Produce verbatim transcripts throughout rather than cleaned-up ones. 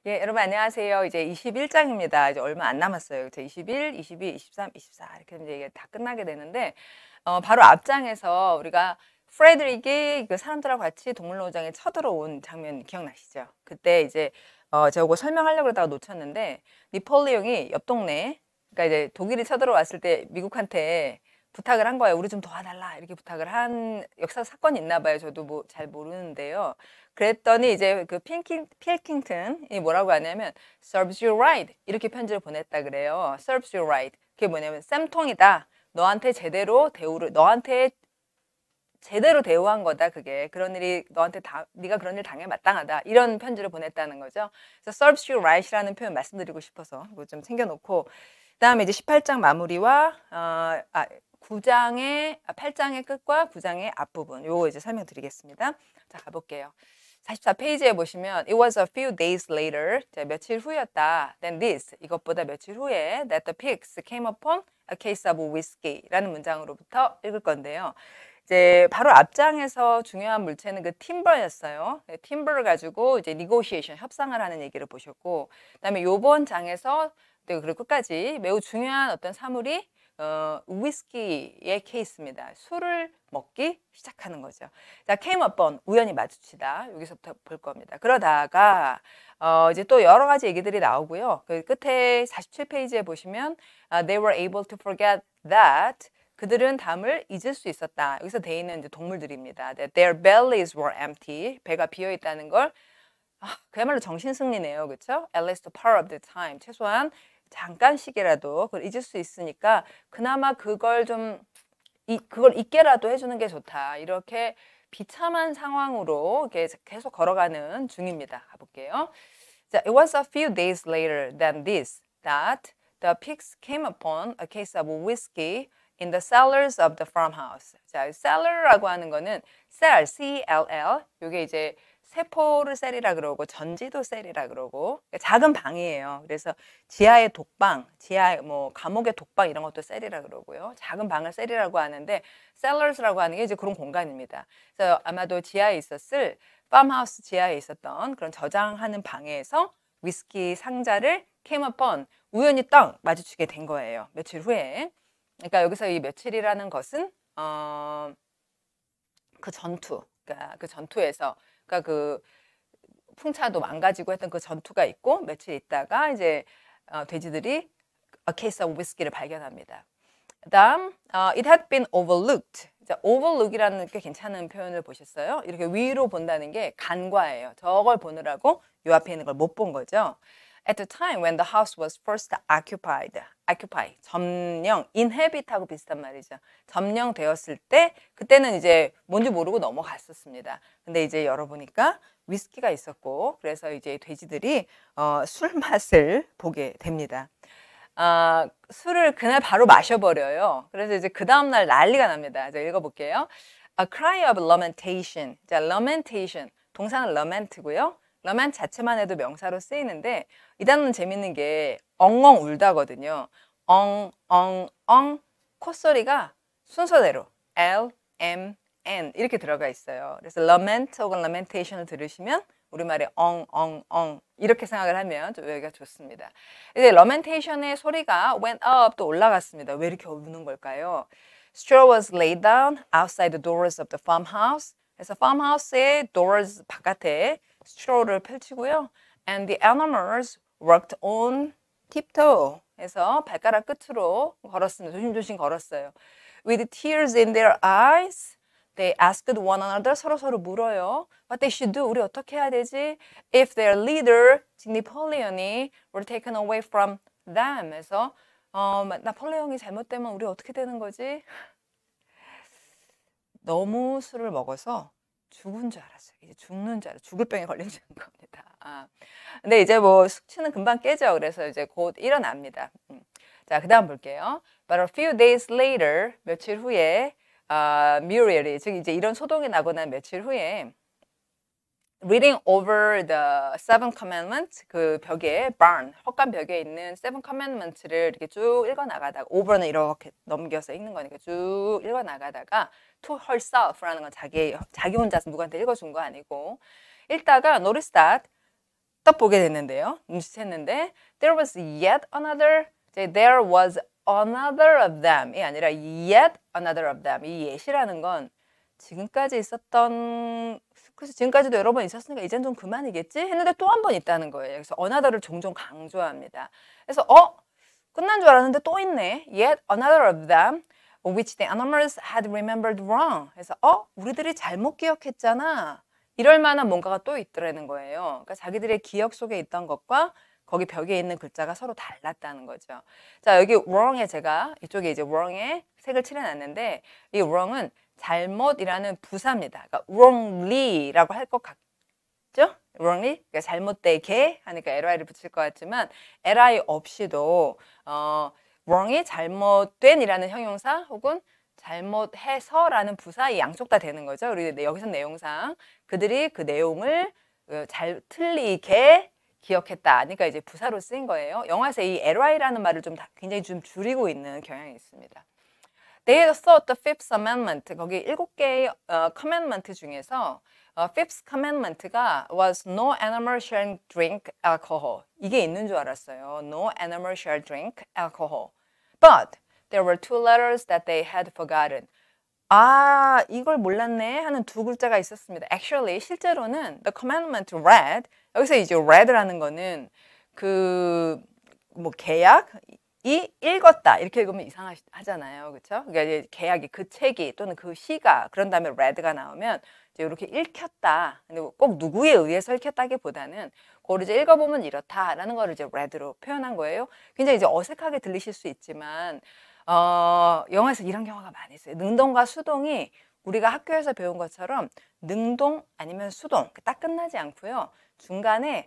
예, 여러분 안녕하세요. 이제 이십일 장입니다. 이제 얼마 안 남았어요. 이제 이십일, 이십이, 이십삼, 이십사 이렇게 이제 이게 다 끝나게 되는데 어, 바로 앞장에서 우리가 프레드릭이 그 사람들하고 같이 동물농장에 쳐들어온 장면 기억나시죠? 그때 이제 어, 저거 설명하려고 그러다가 놓쳤는데 니폴레옹이 옆 동네, 그러니까 이제 독일이 쳐들어왔을 때 미국한테 부탁을 한 거예요. 우리 좀 도와달라 이렇게 부탁을 한 역사 사건이 있나 봐요. 저도 뭐 잘 모르는데요. 그랬더니 이제 그 필킹, 필킹턴이 뭐라고 하냐면 serves you right 이렇게 편지를 보냈다 그래요. serves you right. 그게 뭐냐면 쌤통이다. 너한테 제대로 대우를 너한테 제대로 대우한 거다. 그게 그런 일이 너한테 다 네가 그런 일 당해 마땅하다. 이런 편지를 보냈다는 거죠. 그래서 serves you right이라는 표현 말씀드리고 싶어서 이거 좀 챙겨놓고 그다음에 이제 십팔 장 마무리와 어, 아, 구 장의 아, 팔 장의 끝과 구 장의 앞부분 요거 이제 설명드리겠습니다. 자 가볼게요. 사십사 페이지에 보시면 It was a few days later 자, 며칠 후였다. Then this 이것보다 며칠 후에 That the pigs came upon a case of whiskey라는 문장으로부터 읽을 건데요. 이제 바로 앞장에서 중요한 물체는 그 팀버였어요. 팀버를 가지고 이제 negotiation 협상을 하는 얘기를 보셨고, 그다음에 요번 장에서 그리고 끝까지 매우 중요한 어떤 사물이 어, 위스키의 케이스입니다. 술을 먹기 시작하는 거죠. 자, came upon 우연히 마주치다 여기서부터 볼 겁니다. 그러다가 어, 이제 또 여러 가지 얘기들이 나오고요. 그 끝에 사십칠 페이지에 보시면 uh, they were able to forget that 그들은 담을 잊을 수 있었다. 여기서 돼 있는 이제 동물들입니다. That their bellies were empty. 배가 비어 있다는 걸 아, 그야말로 정신승리네요. 그렇죠? At least part of the time. 최소한 잠깐씩이라도 그걸 잊을 수 있으니까 그나마 그걸 좀 이, 그걸 잊게라도 해주는 게 좋다. 이렇게 비참한 상황으로 이렇게 계속 걸어가는 중입니다. 가볼게요. 자, it was a few days later than this that the pigs came upon a case of whiskey in the cellars of the farmhouse. 자, cellar라고 하는 거는 cell, C-E-L-L. 이게 이제 세포를 셀이라 그러고 전지도 셀이라 그러고 작은 방이에요. 그래서 지하의 독방, 지하 뭐 감옥의 독방 이런 것도 셀이라 그러고요. 작은 방을 셀이라고 하는데 cellars라고 하는 게 이제 그런 공간입니다. 그래서 아마도 지하에 있었을 팜하우스 지하에 있었던 그런 저장하는 방에서 위스키 상자를 came upon 우연히 딱 마주치게 된 거예요. 며칠 후에. 그러니까 여기서 이 며칠이라는 것은 어, 그 전투, 그러니까 그 전투에서 그러니까 그 풍차도 망가지고 했던 그 전투가 있고 며칠 있다가 이제 어, 돼지들이 a case of whiskey를 발견합니다. 그다음 어, it had been overlooked. 자, overlook이라는 게 괜찮은 표현을 보셨어요? 이렇게 위로 본다는 게 간과예요. 저걸 보느라고 요 앞에 있는 걸 못 본 거죠. At the time when the house was first occupied, occupy, 점령, inhabit하고 비슷한 말이죠. 점령되었을 때 그때는 이제 뭔지 모르고 넘어갔었습니다. 근데 이제 열어보니까 위스키가 있었고 그래서 이제 돼지들이 어, 술 맛을 보게 됩니다. 아, 술을 그날 바로 마셔버려요. 그래서 이제 그 다음날 난리가 납니다. 자, 읽어볼게요. A cry of lamentation. 자, lamentation. 동사는 lament고요. lament 자체만 해도 명사로 쓰이는데 이 단어는 재밌는 게 엉엉 울다거든요. 엉, 엉, 엉 콧소리가 순서대로 L, M, N 이렇게 들어가 있어요. 그래서 lament 혹은 lamentation을 들으시면 우리말에 엉, 엉, 엉 이렇게 생각을 하면 좀 여기가 좋습니다. 이제 lamentation의 소리가 went up 또 올라갔습니다. 왜 이렇게 우는 걸까요? Straw was laid down outside the doors of the farmhouse. 그래서 farmhouse의 doors 바깥에 straw를 펼치고요. And the animals worked on tiptoe. 해서 발가락 끝으로 걸었습니다. 조심조심 걸었어요. With tears in their eyes, they asked one another. 서로 서로 물어요. What they should do. 우리 어떻게 해야 되지? If their leader, 나폴레옹이 were taken away from them. 해서 어, 나폴레옹이 잘못되면 우리 어떻게 되는 거지? 너무 술을 먹어서 죽은 줄 알았어요. 이제 죽는 줄 알았어요. 죽을 병에 걸린 줄 겁니다. 아. 근데 이제 뭐 숙취는 금방 깨죠. 그래서 이제 곧 일어납니다. 음. 자, 그 다음 볼게요. But a few days later, 며칠 후에, 아, Muriel이, 즉 이제 이런 소동이 나고 난 며칠 후에, reading over the seven commandments, 그 벽에, barn, 헛간 벽에 있는 seven commandments를 이렇게 쭉 읽어 나가다가, over는 이렇게 넘겨서 읽는 거니까 쭉 읽어 나가다가, to herself라는 건 자기, 자기 혼자서 누구한테 읽어준 거 아니고, 읽다가 notice that 딱 보게 됐는데요. 눈치챘는데 there was yet another, there was another of them 이 아니라 yet another of them. 이 yet이라는 건 지금까지 있었던, 그래서 지금까지도 여러 번 있었으니까 이젠 좀 그만이겠지 했는데 또 한 번 있다는 거예요. 그래서 another를 종종 강조합니다. 그래서 어? 끝난 줄 알았는데 또 있네. Yet another of them which the animals had remembered wrong. 그래서 어? 우리들이 잘못 기억했잖아. 이럴 만한 뭔가가 또 있더라는 거예요. 그러니까 자기들의 기억 속에 있던 것과 거기 벽에 있는 글자가 서로 달랐다는 거죠. 자, 여기 wrong에 제가 이쪽에 이제 wrong에 색을 칠해놨는데 이 wrong은 잘못이라는 부사입니다. 그러니까 wrongly라고 할 것 같죠? wrongly, 그러니까 잘못되게 하니까 li를 붙일 것 같지만 li 없이도 어, wrong이 잘못된이라는 형용사 혹은 잘못해서라는 부사 이 양쪽 다 되는 거죠. 우리 여기서 내용상 그들이 그 내용을 잘 틀리게 기억했다. 그러니까 이제 부사로 쓰인 거예요. 영어에서 이 li라는 말을 좀 굉장히 좀 줄이고 있는 경향이 있습니다. They thought the fifth amendment, 거기 일곱 개의 어, commandment 중에서 어, fifth commandment가 was no animal shall drink alcohol. 이게 있는 줄 알았어요. No animal shall drink alcohol. But there were two letters that they had forgotten. 아, 이걸 몰랐네 하는 두 글자가 있었습니다. Actually, 실제로는 the commandment read, 여기서 이제 read라는 거는 그 뭐 계약 이 읽었다 이렇게 읽으면 이상하잖아요, 그렇죠? 그러니까 이제 계약이 그 책이 또는 그 시가 그런 다음에 read가 나오면 이제 이렇게 읽혔다. 근데 꼭 누구에 의해서 읽혔다기보다는 그걸 이제 읽어보면 이렇다라는 거를 이제 read로 표현한 거예요. 굉장히 이제 어색하게 들리실 수 있지만 어, 영어에서 이런 경우가 많이 있어요. 능동과 수동이 우리가 학교에서 배운 것처럼 능동 아니면 수동 딱 끝나지 않고요. 중간에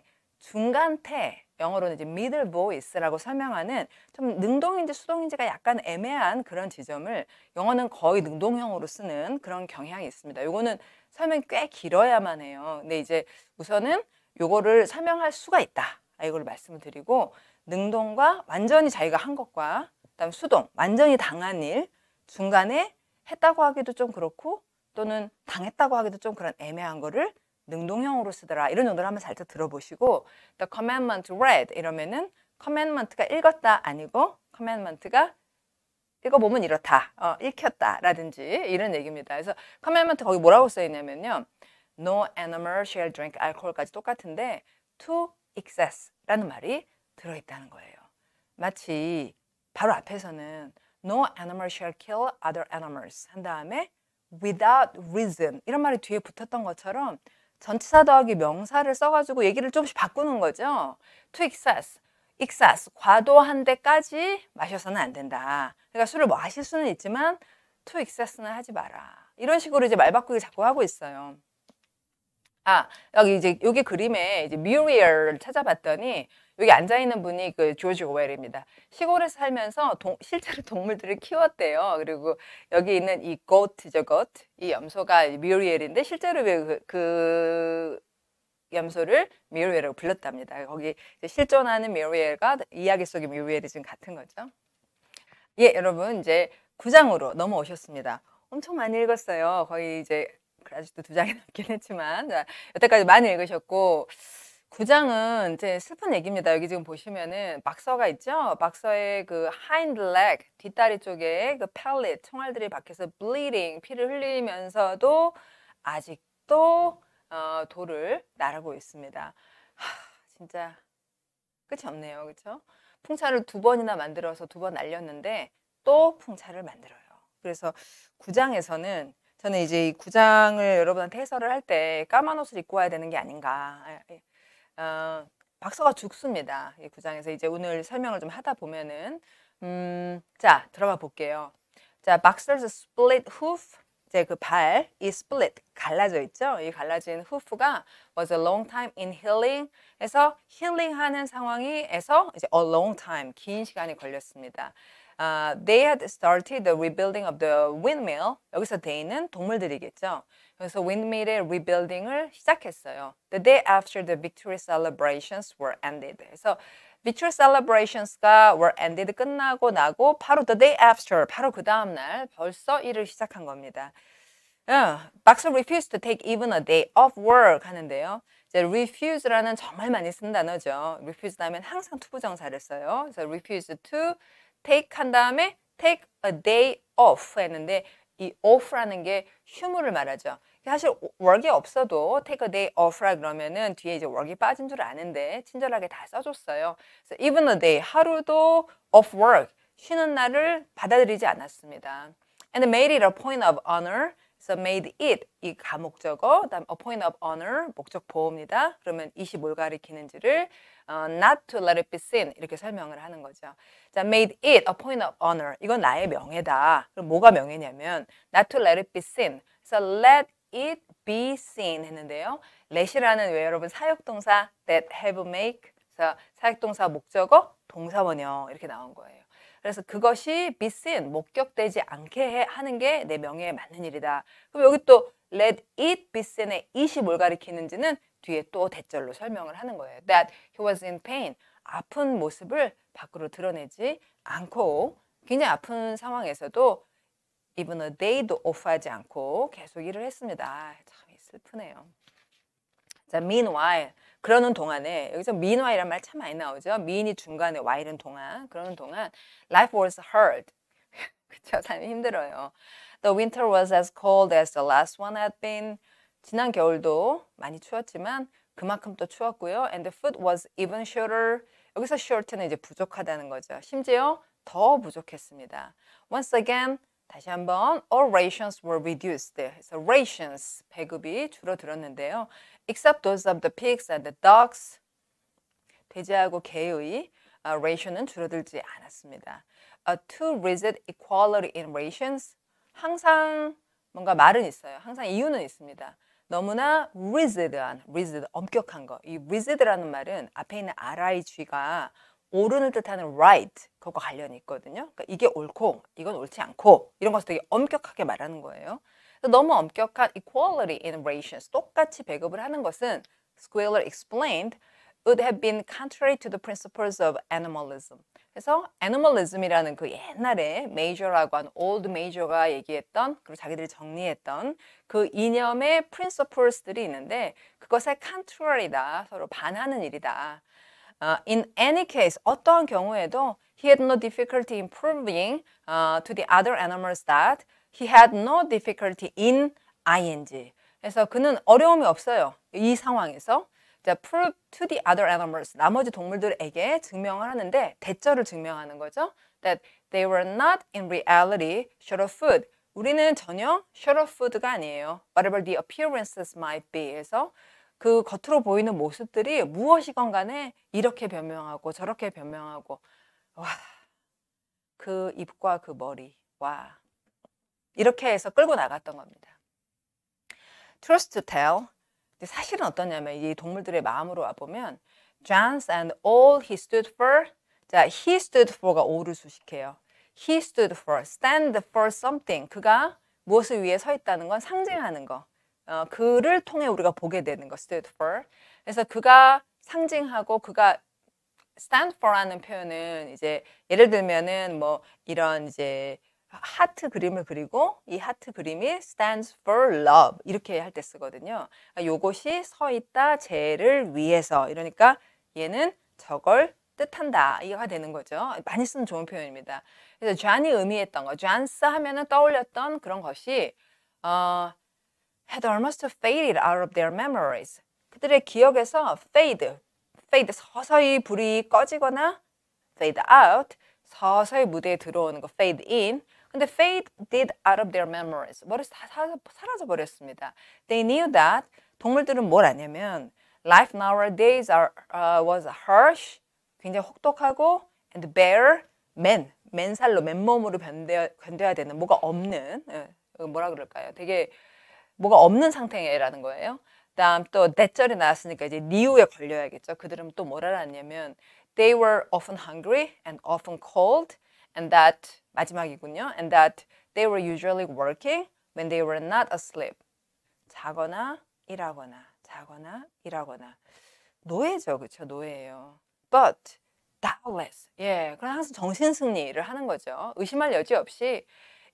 중간태, 영어로는 이제 middle voice라고 설명하는 좀 능동인지 수동인지가 약간 애매한 그런 지점을 영어는 거의 능동형으로 쓰는 그런 경향이 있습니다. 요거는 설명이 꽤 길어야만 해요. 근데 이제 우선은 요거를 설명할 수가 있다. 이걸 말씀을 드리고 능동과 완전히 자기가 한 것과 그다음 수동, 완전히 당한 일, 중간에 했다고 하기도 좀 그렇고 또는 당했다고 하기도 좀 그런 애매한 거를 능동형으로 쓰더라. 이런 정도를 한번 살짝 들어보시고 The commandment read 이러면은 commandment가 읽었다 아니고 commandment가 읽어보면 이렇다. 어, 읽혔다 라든지 이런 얘기입니다. 그래서 commandment 거기 뭐라고 써있냐면요. No animal shall drink alcohol까지 똑같은데 to excess 라는 말이 들어있다는 거예요. 마치 바로 앞에서는 No animal shall kill other animals 한 다음에 without reason 이런 말이 뒤에 붙었던 것처럼 전치사 더하기 명사를 써가지고 얘기를 조금씩 바꾸는 거죠. To excess, excess, 과도한 데까지 마셔서는 안 된다. 그러니까 술을 마실 수는 있지만 to excess는 하지 마라. 이런 식으로 이제 말 바꾸기 자꾸 하고 있어요. 아, 여기 이제 여기 그림에 이제 뮤리얼을 찾아봤더니 여기 앉아 있는 분이 그 조지 오웰입니다. 시골에서 살면서 동, 실제로 동물들을 키웠대요. 그리고 여기 있는 이 goat죠, goat. 이 염소가 뮤리얼인데 실제로 그, 그 염소를 뮤리얼이라고 불렀답니다. 거기 실존하는 뮤리얼과 이야기 속의 뮤리얼이 지금 같은 거죠. 예, 여러분 이제 구 장으로 넘어오셨습니다. 엄청 많이 읽었어요. 거의 이제 아직도 두 장이 남긴 했지만 자, 여태까지 많이 읽으셨고 구 장은 이제 슬픈 얘기입니다. 여기 지금 보시면은 박서가 있죠. 박서의 그 hind leg 뒷다리 쪽에 그 pellet 총알들이 박혀서 bleeding 피를 흘리면서도 아직도 어, 돌을 나르고 있습니다. 하, 진짜 끝이 없네요, 그렇죠? 풍차를 두 번이나 만들어서 두 번 날렸는데 또 풍차를 만들어요. 그래서 구 장에서는 저는 이제 이 구 장을 여러분한테 해설을 할 때 까만 옷을 입고 와야 되는 게 아닌가. 어, 박서가 죽습니다. 이 구 장에서 이제 오늘 설명을 좀 하다 보면은 음, 자 들어가 볼게요. 자, Boxer's split hoof 이제 그 발, 이 split 갈라져 있죠. 이 갈라진 hoof가 was a long time in healing. 해서 힐링하는 상황이에서 이제 a long time 긴 시간이 걸렸습니다. Uh, they had started the rebuilding of the windmill. 여기서 they는 동물들이겠죠. 그래서 windmill의 rebuilding을 시작했어요. The day after the victory celebrations were ended. 그래서 victory celebrations가 were ended 끝나고 나고 바로 the day after, 바로 그 다음 날 벌써 일을 시작한 겁니다. 어, 박사 refused to take even a day off work 하는데요. 이제 refuse라는 정말 많이 쓴 단어죠. refuse 하면 항상 투부정사를 써요. 그래서 refuse to take 한 다음에 take a day off 했는데 이 off라는 게 휴무를 말하죠. 사실 work이 없어도 take a day off라 그러면은 뒤에 이제 work이 빠진 줄 아는데 친절하게 다 써줬어요. 그래서 even a day 하루도 off work 쉬는 날을 받아들이지 않았습니다. And made it a point of honor. So made it 이 가목적어, 그다음 a point of honor 목적 보호입니다. 그러면 이시 뭘 가리키는지를 어, not to let it be seen 이렇게 설명을 하는 거죠. 자, made it a point of honor 이건 나의 명예다. 그럼 뭐가 명예냐면 not to let it be seen. So let it be seen 했는데요. let이라는 왜 여러분 사역동사 that have make. 그래서 사역동사 목적어 동사원형 이렇게 나온 거예요. 그래서 그것이 be seen, 목격되지 않게 하는 게 내 명예에 맞는 일이다. 그럼 여기 또 let it be seen의 it이 뭘 가리키는지는 뒤에 또 대절로 설명을 하는 거예요. That he was in pain, 아픈 모습을 밖으로 드러내지 않고 굉장히 아픈 상황에서도 even a day도 off하지 않고 계속 일을 했습니다. 참 슬프네요. 자, meanwhile 그러는 동안에 여기서 meanwhile이란 말 참 많이 나오죠. mean이 중간에 while은 동안 그러는 동안 life was hard. 그쵸? 삶이 힘들어요. The winter was as cold as the last one had been. 지난 겨울도 많이 추웠지만 그만큼 또 추웠고요. And the food was even shorter. 여기서 short는 이제 부족하다는 거죠. 심지어 더 부족했습니다. Once again 다시 한번 all rations were reduced. 그래서 rations 배급이 줄어들었는데요. Except those of the pigs and the dogs. 돼지하고 개의 uh, ration은 줄어들지 않았습니다. A too rigid equality in rations. 항상 뭔가 말은 있어요. 항상 이유는 있습니다. 너무나 rigid한, rigid, 엄격한 거. 이 rigid라는 말은 앞에 있는 rig가 옳은을 뜻하는 right, 그것과 관련이 있거든요. 그러니까 이게 옳고 이건 옳지 않고 이런 것을 되게 엄격하게 말하는 거예요. 너무 엄격한 equality in rations, 똑같이 배급을 하는 것은 Squealer explained, would have been contrary to the principles of animalism. 그래서 animalism이라는 그 옛날에 Major라고 한 old Major가 얘기했던 그리고 자기들이 정리했던 그 이념의 principles들이 있는데 그것에 contrary다, 서로 반하는 일이다. Uh, in any case, 어떠한 경우에도 he had no difficulty in proving uh, to the other animals that he had no difficulty in ing. 그래서 그는 어려움이 없어요. 이 상황에서. 자, prove to the other animals. 나머지 동물들에게 증명을 하는데 대절을 증명하는 거죠. That they were not in reality short of food. 우리는 전혀 short of food가 아니에요. Whatever the appearances might be. 그래서 그 겉으로 보이는 모습들이 무엇이건 간에 이렇게 변명하고 저렇게 변명하고 와, 그 입과 그 머리 와 이렇게 해서 끌고 나갔던 겁니다. Truth to tell, 사실은 어떠냐면 이 동물들의 마음으로 와보면 John's and all he stood for. 자, he stood for가 all을 수식해요. He stood for, stand for something. 그가 무엇을 위해 서 있다는 건 상징하는 거. 어, 그를 통해 우리가 보게 되는 거, stood for. 그래서 그가 상징하고 그가 stand for라는 표현은 이제 예를 들면은 뭐 이런 이제 하트 그림을 그리고 이 하트 그림이 stands for love 이렇게 할 때 쓰거든요. 요것이 서 있다 쟤를 위해서 이러니까 얘는 저걸 뜻한다 이해가 되는 거죠. 많이 쓰는 좋은 표현입니다. 그래서 존이 의미했던 거, 존스 하면은 떠올렸던 그런 것이 어, had almost faded out of their memories. 그들의 기억에서 fade, fade 서서히 불이 꺼지거나 fade out, 서서히 무대에 들어오는 거 fade in. 근데 fade did out of their memories. 머리에서 다 사라져 버렸습니다. They knew that 동물들은 뭘 아냐면 life nowadays are, uh, was harsh, 굉장히 혹독하고 and bare, 맨, 맨살로 맨몸으로 견뎌, 견뎌야 되는 뭐가 없는 뭐라 그럴까요? 되게 뭐가 없는 상태라는 거예요. 다음 또 대절이 나왔으니까 이제 니우에 걸려야겠죠. 그들은 또 뭘 알았냐면 they were often hungry and often cold and that 마지막이군요. And that they were usually working when they were not asleep. 자거나 일하거나 자거나 일하거나 노예죠. 그렇죠? 노예예요. But doubtless. 예, 그럼 항상 정신승리를 하는 거죠. 의심할 여지 없이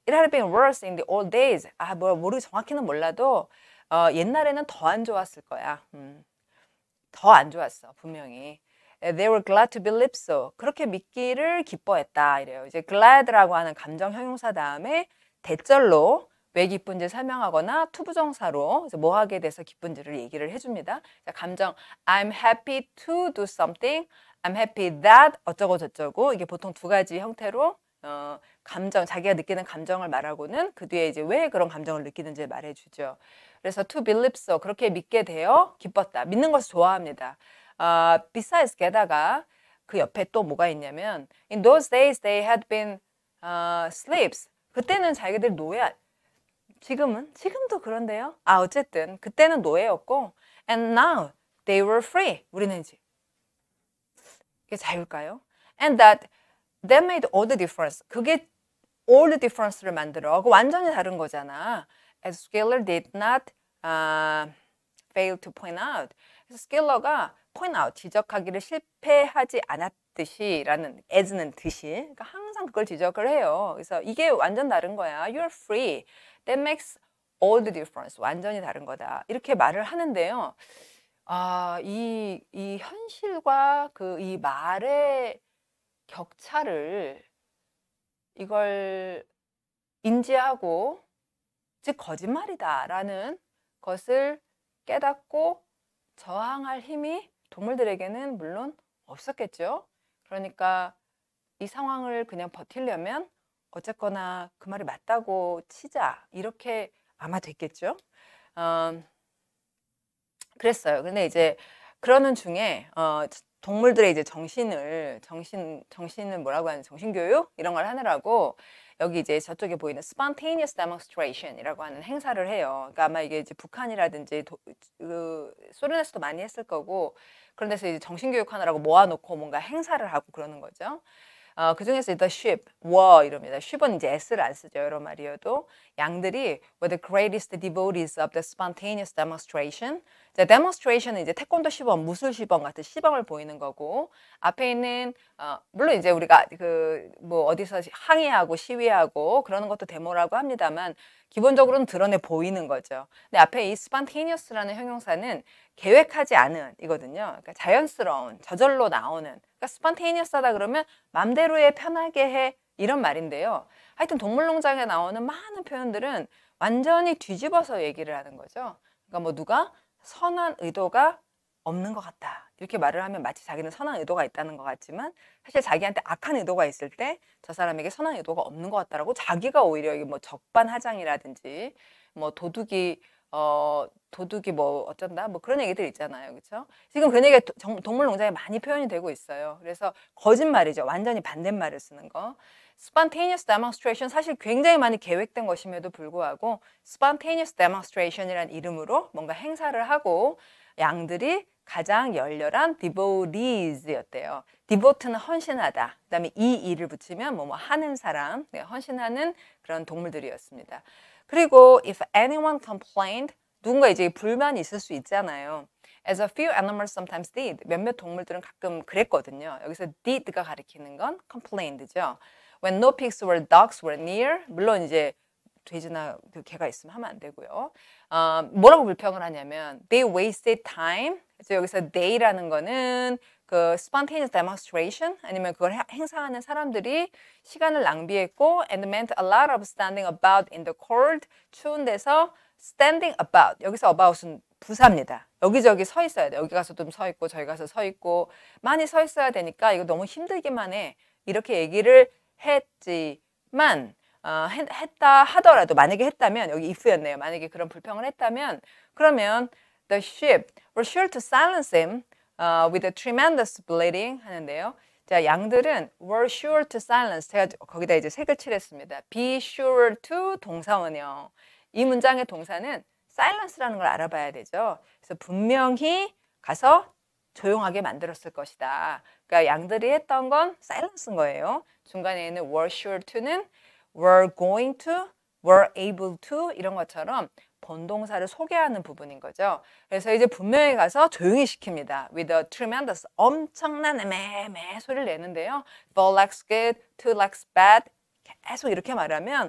It had been worse in the old days. 아, 뭐 모르 정확히는 몰라도 어, 옛날에는 더 안 좋았을 거야. 음, 더 안 좋았어, 분명히. They were glad to believe so. 그렇게 믿기를 기뻐했다 이래요. 이제 glad라고 하는 감정 형용사 다음에 대절로 왜 기쁜지 설명하거나 투부정사로 뭐 하게 돼서 기쁜지를 얘기를 해줍니다. 자, 감정 I'm happy to do something. I'm happy that 어쩌고 저쩌고 이게 보통 두 가지 형태로 어, 감정 자기가 느끼는 감정을 말하고는 그 뒤에 이제 왜 그런 감정을 느끼는지 말해주죠. 그래서 to believe so 그렇게 믿게 되어 기뻤다. 믿는 것을 좋아합니다. 어, besides 게다가 그 옆에 또 뭐가 있냐면 in those days they had been uh, slaves. 그때는 자기들 노예 지금은 지금도 그런데요. 아 어쨌든 그때는 노예였고 and now they were free. 우리는 이제 이게 자유일까요? And that that made all the difference. 그게 all the difference를 만들어. 그 완전히 다른 거잖아. As Skiller did not uh, fail to point out. 그래서 스킬러가 point out, 지적하기를 실패하지 않았듯이라는 as는 듯이. 그러니까 항상 그걸 지적을 해요. 그래서 이게 완전 다른 거야. You're free. That makes all the difference. 완전히 다른 거다. 이렇게 말을 하는데요. 아, 이, 이 현실과 그 이 말의 격차를 이걸 인지하고 즉 거짓말이다라는 것을 깨닫고 저항할 힘이 동물들에게는 물론 없었겠죠. 그러니까 이 상황을 그냥 버티려면 어쨌거나 그 말이 맞다고 치자 이렇게 아마 됐겠죠. 어, 그랬어요. 근데 이제 그러는 중에 어, 동물들의 이제 정신을 정신 정신을 뭐라고 하는 정신교육 이런 걸 하느라고 여기 이제 저쪽에 보이는 spontaneous demonstration이라고 하는 행사를 해요. 그러니까 아마 이게 이제 북한이라든지 도, 그 소련에서도 많이 했을 거고 그런 데서 이제 정신교육 하느라고 모아놓고 뭔가 행사를 하고 그러는 거죠. 어, 그 중에서 the sheep, were 이럽니다. sheep은 이제 s를 안 쓰죠. 여러 마리여도 양들이 were the greatest devotees of the spontaneous demonstration. 자, demonstration은 이제 태권도 시범, 무술 시범 같은 시범을 보이는 거고 앞에 있는 어, 물론 이제 우리가 그 뭐 어디서 항의하고 시위하고 그러는 것도 데모라고 합니다만 기본적으로는 드러내 보이는 거죠. 근데 앞에 이 spontaneous라는 형용사는 계획하지 않은 이거든요. 그러니까 자연스러운, 저절로 나오는. 그러니까 spontaneous하다 그러면 맘대로 해, 편하게 해 이런 말인데요. 하여튼 동물농장에 나오는 많은 표현들은 완전히 뒤집어서 얘기를 하는 거죠. 그러니까 뭐 누가 선한 의도가 없는 것 같다. 이렇게 말을 하면 마치 자기는 선한 의도가 있다는 것 같지만 사실 자기한테 악한 의도가 있을 때 저 사람에게 선한 의도가 없는 것 같다라고 자기가 오히려 뭐 적반하장이라든지 뭐 도둑이 어 도둑이 뭐 어쩐다 뭐 그런 얘기들 있잖아요. 그렇죠? 지금 그런 얘기가 동물농장에 많이 표현이 되고 있어요. 그래서 거짓말이죠. 완전히 반대말을 쓰는 거. spontaneous demonstration 사실 굉장히 많이 계획된 것임에도 불구하고 spontaneous demonstration이라는 이름으로 뭔가 행사를 하고 양들이 가장 열렬한 devotees였대요. devote는 헌신하다. 그 다음에 이 이를 붙이면 뭐 뭐 하는 사람, 헌신하는 그런 동물들이었습니다. 그리고 if anyone complained, 누군가 이제 불만이 있을 수 있잖아요. As a few animals sometimes did. 몇몇 동물들은 가끔 그랬거든요. 여기서 did가 가리키는 건 complained죠. When no pigs or dogs were near. 물론 이제 돼지나 그 개가 있으면 하면 안 되고요. 어, 뭐라고 불평을 하냐면 they wasted time. 그래서 여기서 they라는 거는 그 spontaneous demonstration 아니면 그걸 행사하는 사람들이 시간을 낭비했고 and meant a lot of standing about in the cold. 추운 데서 standing about. 여기서 about은 부사입니다. 여기저기 서 있어야 돼. 여기 가서 좀 서 있고 저기 가서 서 있고 많이 서 있어야 되니까 이거 너무 힘들기만 해. 이렇게 얘기를 했지만 어, 했, 했다 하더라도 만약에 했다면 여기 if였네요. 만약에 그런 불평을 했다면 그러면 the sheep were sure to silence him uh, with a tremendous bleating 하는데요. 자, 양들은 were sure to silence. 제가 거기다 이제 색을 칠했습니다. be sure to 동사원형. 이 문장의 동사는 silence라는 걸 알아봐야 되죠. 그래서 분명히 가서 조용하게 만들었을 것이다. 그러니까 양들이 했던 건 silence인 거예요. 중간에 있는 were sure to는 were going to, were able to 이런 것처럼 본동사를 소개하는 부분인 거죠. 그래서 이제 분명히 가서 조용히 시킵니다. with a tremendous, 엄청난 매매 소리를 내는데요. four legs good, two legs bad 계속 이렇게 말하면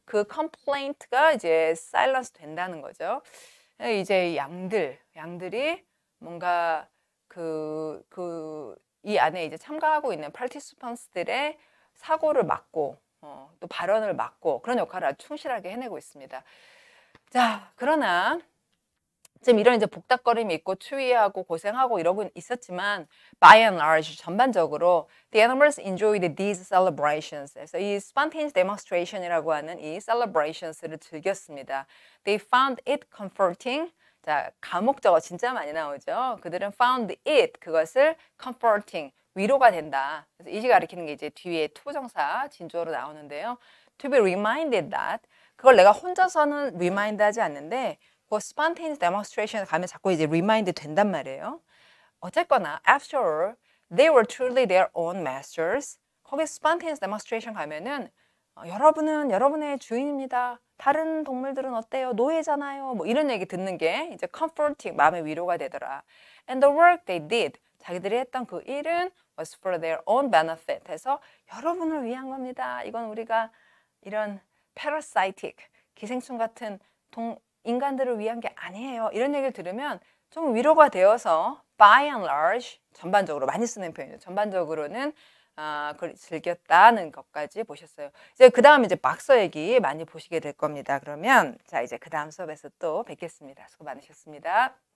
그 complaint가 이제 silence 된다는 거죠. 이제 양들, 양들이 뭔가 그, 그, 이 안에 이제 참가하고 있는 participants,들의 사고를 막고, 어, 또 발언을 막고 그런 역할을 아주 충실하게 해내고 있습니다. 자, 그러나 지금 이런 이제 복닥거림이 있고 추위하고 고생하고 이러고 있었지만 by and large 전반적으로 the animals enjoyed these celebrations. 그래서 이 spontaneous demonstration이라고 하는 이 celebrations를 즐겼습니다. They found it comforting. 자, 가목적어 진짜 많이 나오죠. 그들은 found it 그것을 comforting 위로가 된다. 그래서 이시 가리키는 게 이제 뒤에 투부정사 진주어로 나오는데요. To be reminded that 그걸 내가 혼자서는 remind 하지 않는데 그 spontaneous demonstration 가면 자꾸 이제 remind 된단 말이에요. 어쨌거나 after all, they were truly their own masters. 거기 spontaneous demonstration 가면은 어, 여러분은 여러분의 주인입니다. 다른 동물들은 어때요? 노예잖아요. 뭐 이런 얘기 듣는 게 이제 comforting, 마음의 위로가 되더라. And the work they did, 자기들이 했던 그 일은 was for their own benefit. 해서 여러분을 위한 겁니다. 이건 우리가 이런 parasitic, 기생충 같은 동, 인간들을 위한 게 아니에요. 이런 얘기를 들으면 좀 위로가 되어서 by and large, 전반적으로 많이 쓰는 표현이죠. 전반적으로는 아, 그걸 즐겼다는 것까지 보셨어요. 이제 그 다음 이제 막서 얘기 많이 보시게 될 겁니다. 그러면 자 이제 그 다음 수업에서 또 뵙겠습니다. 수고 많으셨습니다.